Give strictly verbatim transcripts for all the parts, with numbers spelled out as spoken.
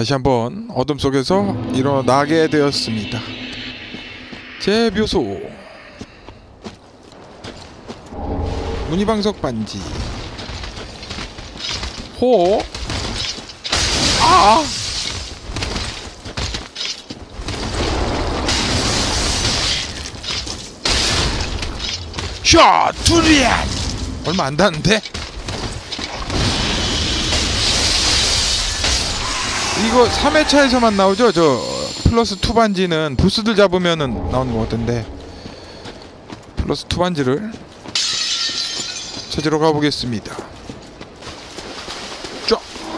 다시 한번 어둠 속에서 일어나게 되었습니다. 제 묘소 무늬방석 반지 호 아! 샤! 두리안! 얼마 안 닿는데? 이거 삼 회차에서만 나오죠? 저 플러스 이 반지는 보스들 잡으면은 나오는 것 같은데 플러스 이 반지를 찾으러 가보겠습니다. 쫙!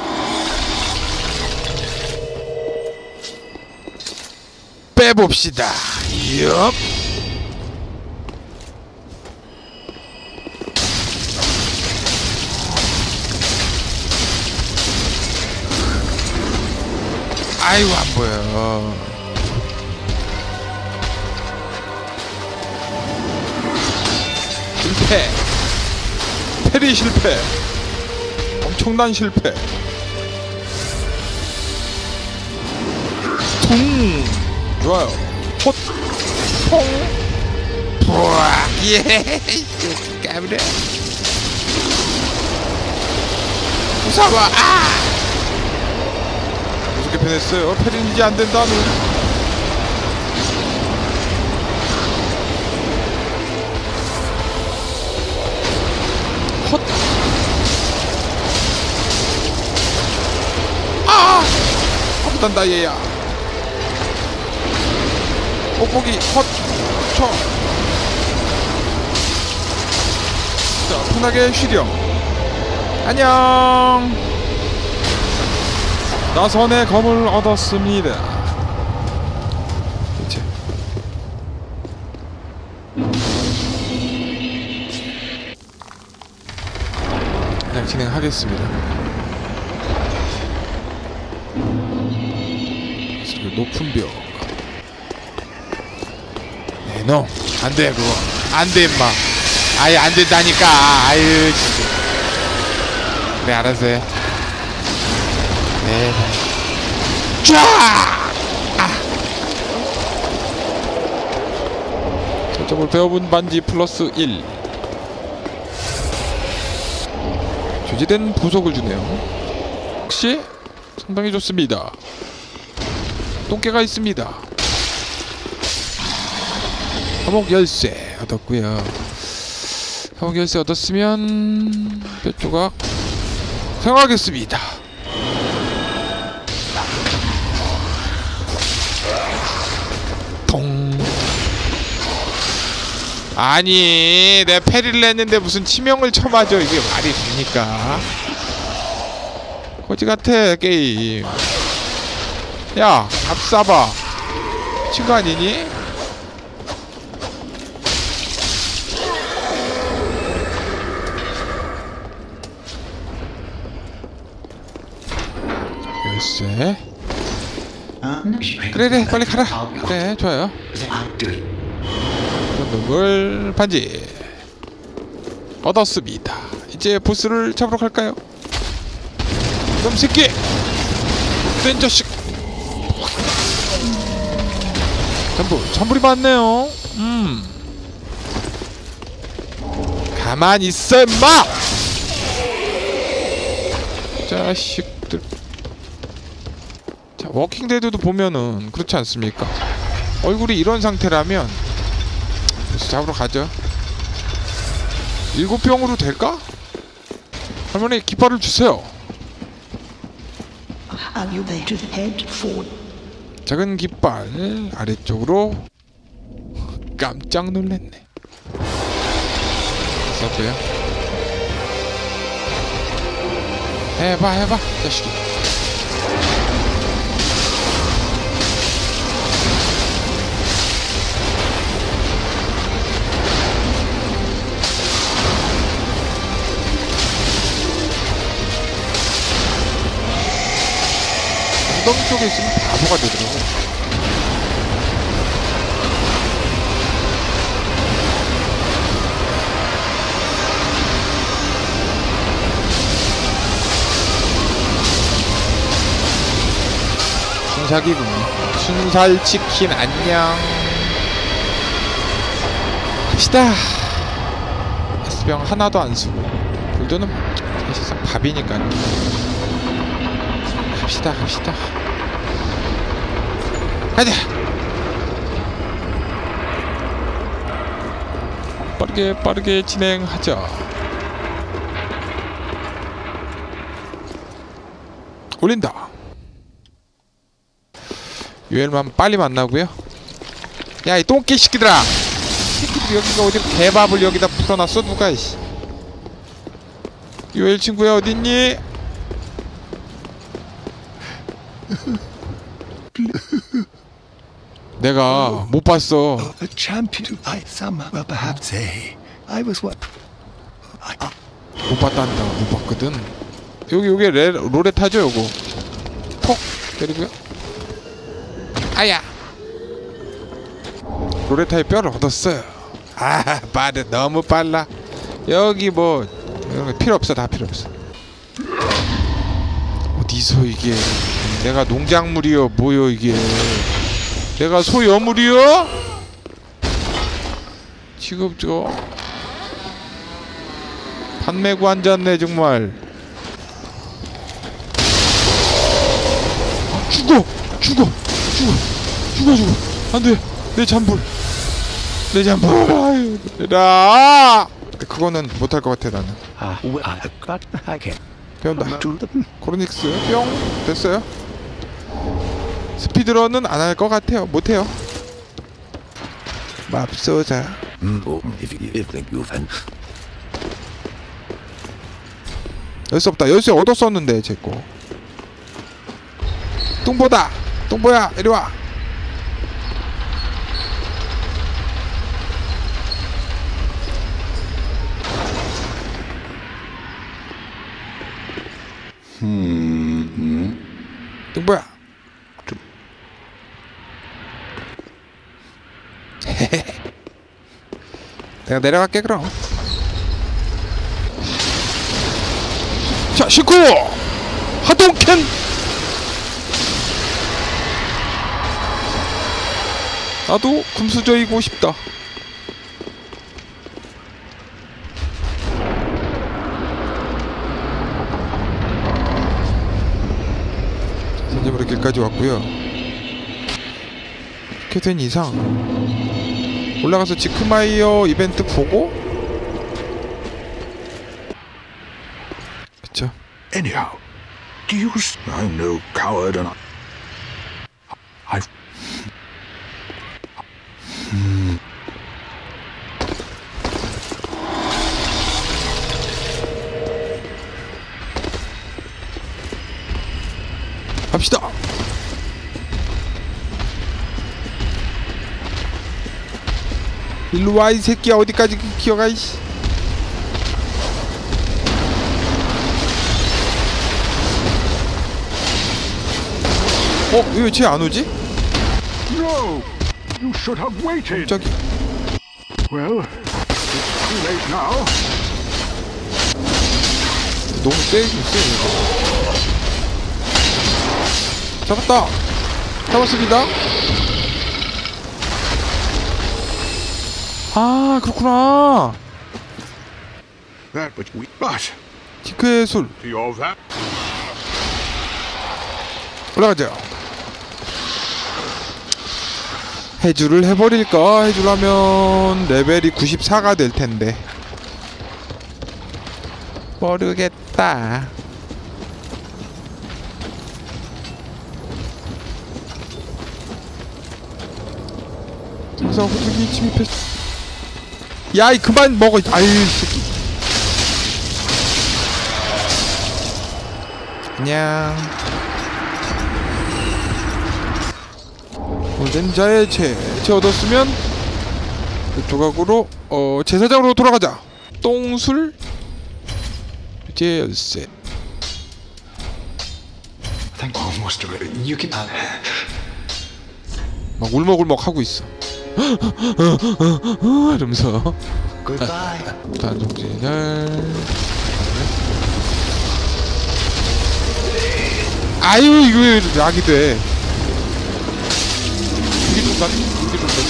빼봅시다. 엽! 아이고 안 보여. 실패. 패리 실패. 엄청난 실패. 퉁. 좋아요. 헛. 퐁. 부악. 예. 까불어. 무서워. 아. 어떻게 변했어요? 패린이지 안된다는. 헛. 아! 아프단다 얘야. 뽁뽁이 헛. 쳐. 자 편하게 쉬렴. 안녕. 나선의 검을 얻었습니다. 그치? 그냥 진행하겠습니다. 높은 벽. 네, 너 안돼 그거 안돼 임마. 아예 안된다니까. 아유 진짜. 그래 알았어 해. 네. 쫙! 아! 저쪽을 배워본 반지 플러스 일. 조지된 부속을 주네요. 역시 상당히 좋습니다. 똥개가 있습니다. 감옥 열쇠 얻었고요. 감옥 열쇠 얻었으면 뼈 조각 사용하겠습니다. 아니 내가 패리를 했는데 무슨 치명을 쳐맞아. 이게 말이 됩니까? 거지같아 게임. 야 앞싸봐. 친구 아니니? 열쇠. 그래 그래 빨리 가라. 그래 좋아요. 눈물 반지 얻었습니다. 이제 보스를 잡으러 갈까요? 놈 새끼! 된 자식! 전부 전불이 많네요. 음 가만히 있어 임마! 자식들. 자 워킹데드도 보면은 그렇지 않습니까? 얼굴이 이런 상태라면 보스 잡으러 가죠. 일곱 병으로 될까? 할머니 깃발을 주세요. 작은 깃발 아래쪽으로. 깜짝 놀랐네. 썼고요. 해봐 해봐 자식이. 엉덩이 쪽에 있으면 바보가 되더라고. 쌍샥이군요. 순살치킨 안녕. 갑시다. S병 하나도 안 쓰고 불도는 사실상 밥이니까요. 갑시다 갑시다. 가자. 빠르게 빠르게 진행하자. 올린다. 유엘만 빨리 만나고요. 야, 이 똥개 새끼들아! 새끼들 여기가 어디 개밥을 여기다 풀어놨어 누가 이씨. 유엘 친구야 어딨니? 내가 못 봤어. A champion. I somehow, well, perhaps say I was what? I, uh, 못 봤단다. 못 봤거든. 여기 여기 레, 로레타죠 요거. 톡 때리고요. 아야. 로레타의 뼈를 얻었어요. 아, 빠르 너무 빨라. 여기 뭐 이런 거 필요 없어. 다 필요 없어. 어디서 이게 내가 농작물이여 뭐여 이게. 내가 소여물이여? 지금 저 판 메고 앉았네 정말. 죽어! 죽어! 죽어! 죽어 죽어! 안돼! 내 잠불! 내 잠불! 아유 얘들아! 그거는 못할 것 같아 나는. ah, well, I got I can 배운다. do the 코로닉스 뿅! 됐어요. 스피드런은 안 할 것 같아요. 못해요. 맙소사. oh, if you if you can. 열쇠 없다. 열쇠 얻었었는데 제거. 뚱보다! 뚱보야 이리와. Hmm. 뚱보야. 내가 내려갈게 그럼. 자, 시쿠! 하동켄! 나도 금수저이고 싶다. 산지부로 길까지 왔고요. 이렇게 된 이상 올라가서 지크마이어 이벤트 보고 그쵸. Anyhow, do you? s- I'm no coward, and I. I. Hmm. 갑시다. 일로와 이 새끼야. 어디까지 기어가 이씨. 어? 왜 쟤 안 오지? No! You should have waited! 갑자기 Well, it's too late now. 너무 세긴 세 이거. 잡았다. 잡았습니다. 아 그렇구나. That which we but 지크의 술 to your va- 올라가죠. 해주를 해버릴까? 해주라면 레벨이 구십사가 될 텐데 모르겠다. 그래서 호두기 침입했어. 야이 그만 먹어. 아유 새끼. 안녕. 골덴자의 채. 채 얻었으면 이 조각으로 어 제사장으로 돌아가자. 똥술 이제 열쇠. Thank you, Mister You can. 막 울먹울먹 하고 있어. 이러면서 Goodbye. 단종진을 아유 이거 왜 약이 돼. 여기로 가 여기로 가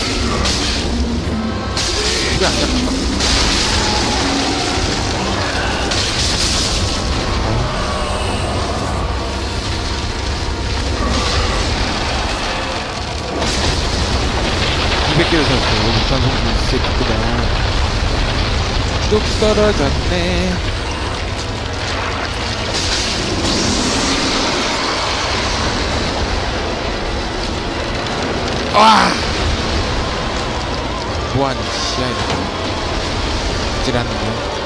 이게 안 잡힌다. 이백 개를 샀어. 무슨 성분 이 새끼구나. 뚝 떨어졌네. 와! 뭐하니, 씨야, 이거. 찔하는 거.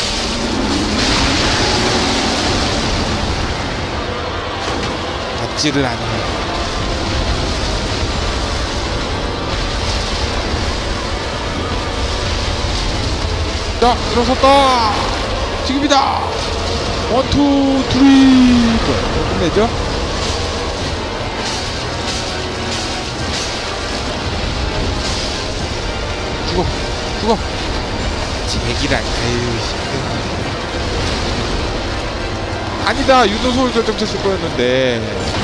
맞지를 않네. 자, 일어섰다! 지금이다! 원, 투, 쓰리! 끝내죠? 죽어! 죽어! 제기랄, 아유, 씨. 아니다! 유도소울 결정체 쓸 거였는데.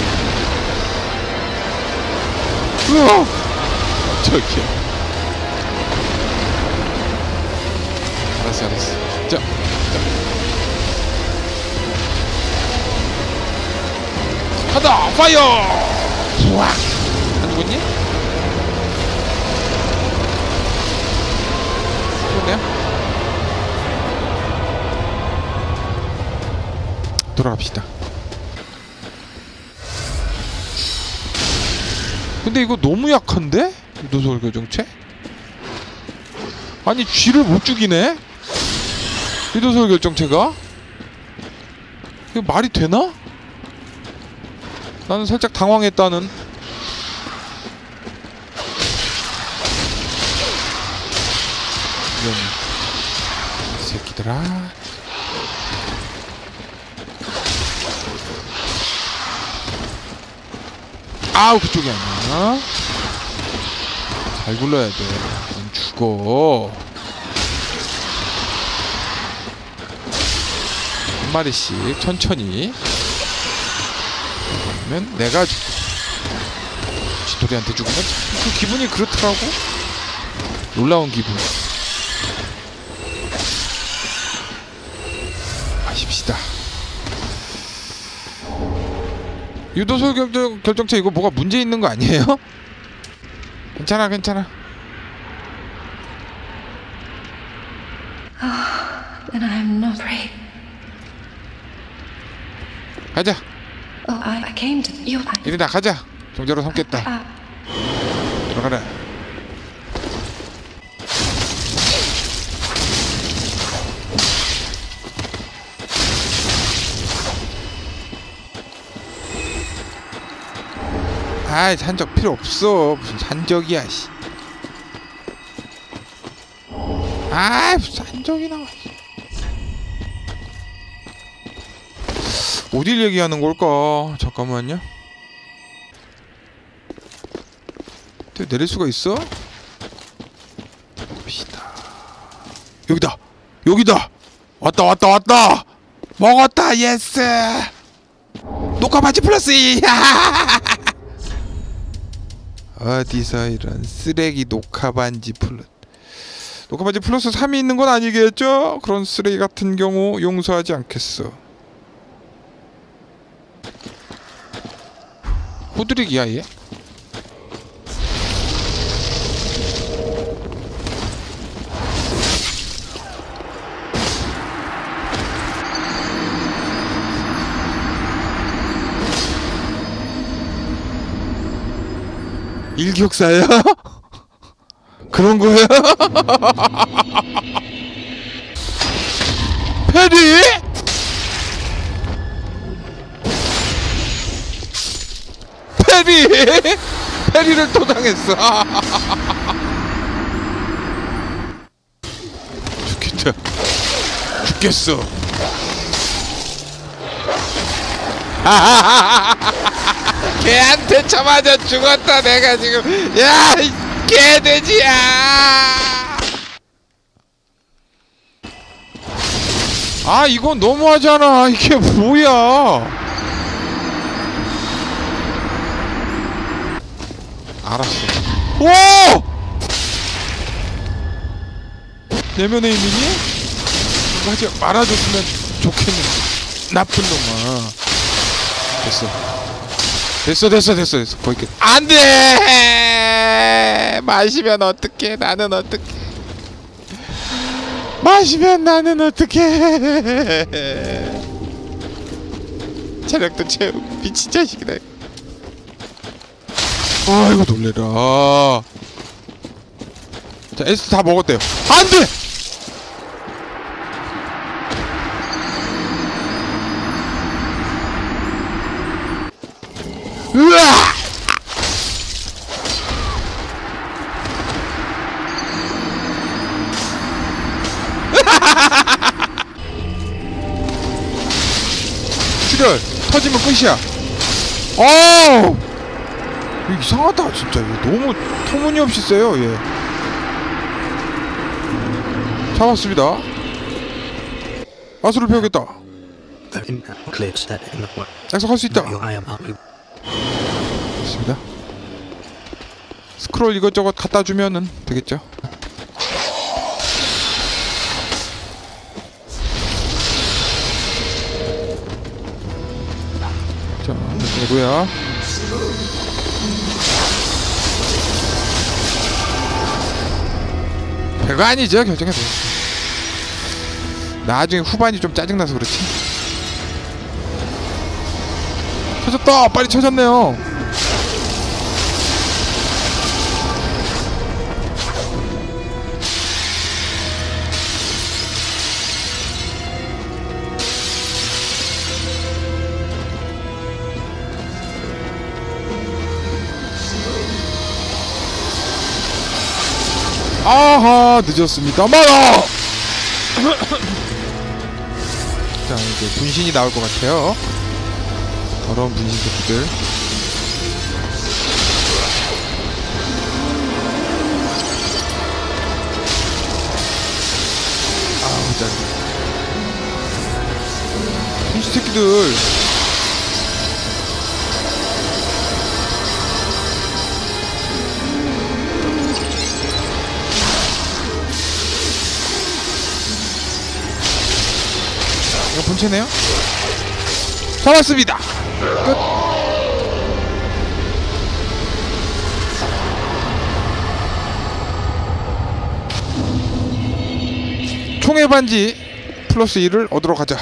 으어! 저기요. 알았어, 알았어. 자, 자. 하다! 파이어! 우와! 안 죽었니? 죽었네요? 돌아갑시다. 근데 이거 너무 약한데? 유도소울 교정체? 아니, 쥐를 못 죽이네? 유도소울 결정체가? 이거 말이 되나? 나는 살짝 당황했다는. 이런 이 새끼들아. 아우, 그쪽이 아니야. 잘 굴러야 돼. 넌 죽어. 한 마리씩 천천히. 그러면 내가 죽... 쥐토리한테 죽으면 참 그 기분이 그렇더라고. 놀라운 기분. 마십시다. 유도소 결정, 결정체 이거 뭐가 문제 있는 거 아니에요? 괜찮아, 괜찮아. And I'm not afraid. 가자. Oh, I, I came to you. I, 이리나 가자. 종자로 삼겠다. uh, 들어가라. 아이, 산적 필요 없어. 무슨 산적이야, 씨. 아이, 무슨 산적이 나와. 어딜 얘기하는 걸까? 잠깐만요. 내릴 수가 있어? 봅시다. 여기다! 여기다! 왔다, 왔다, 왔다! 먹었다! 예스! 녹화 바지 플러스 이! 어디서 이런 쓰레기 녹화반지 플러스. 녹화반지 플러스 삼이 있는 건 아니겠죠? 그런 쓰레기 같은 경우 용서하지 않겠어. 호드릭이야 얘? 일격사야? 그런 거야? 페리? 페리? 페리를 또 당했어. 죽겠다. 죽겠어. 걔한테 쳐맞아 죽었다 내가 지금. 야, 이 개돼지야. 아, 이건 너무하잖아. 이게 뭐야. 알았어. 오! 내면에 있는 이 이거 하지 말아줬으면 좋겠는데. 나쁜 놈아. 됐어. 됐어 됐어 됐어 됐어. 거기 안돼. 마시면 어떡해. 나는 어떡해. 마시면 나는 어떡해. 체력도 채우고 미친 자식이다. 아이고 놀래라. 자 에스 다 먹었대요. 안돼. 으아! 출혈 터지면 끝이야. 어우 이거 이상하다 진짜. 얘 너무 터무니없이 세요 얘. 잡았습니다. 마술을 배우겠다. 약속할 수 있다. 좋습니다. 스크롤 이것저것 갖다 주면은 되겠죠. 자, 누구야? 별거 아니죠. 결정해도 나중에 후반이 좀 짜증나서 그렇지. 쳐졌다. 빨리 쳐졌네요. 아하 늦었습니다만. 자 이제 분신이 나올 것 같아요. 더러운 분신 새끼들. 아우 짜증나. 분신 새끼들. 이거 본체네요? 잡았습니다! 끝! 총의 반지 플러스 일을 얻으러 가자.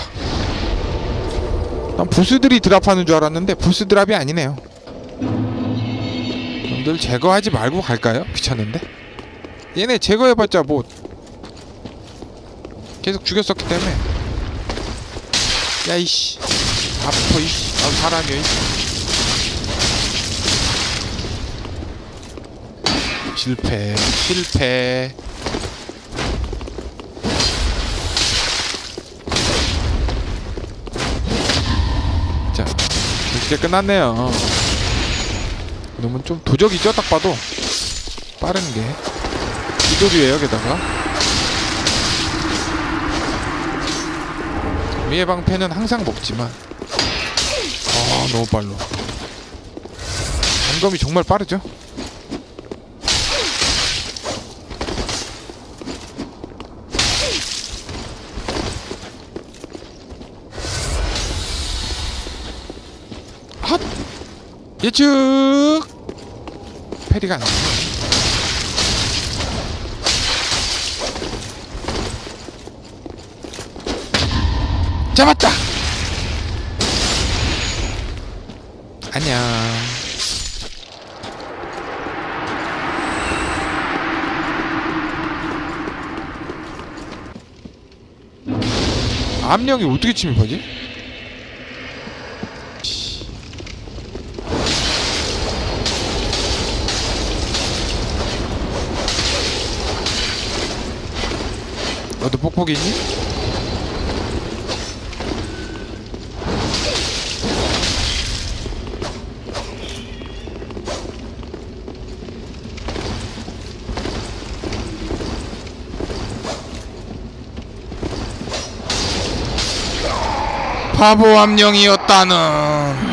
난 보스들이 드랍하는 줄 알았는데 보스 드랍이 아니네요. 놈들 제거하지 말고 갈까요? 귀찮은데? 얘네 제거해봤자 뭐 계속 죽였었기 때문에. 야이씨 아파 이씨. 아 사람이야 이씨. 실패 실패. 자 이제 끝났네요. 놈은 좀 도적이죠. 딱 봐도 빠른게 기도류에요. 게다가 미의 방패는 항상 먹지만 아 너무 빨라. 점검이 정말 빠르죠. 핫! 예측! 패리가 안 나와. 잡았다! 안녕. 암령이 어떻게 침입하지? 너도 뽁뽁이 있니? 바보 암령이었다는.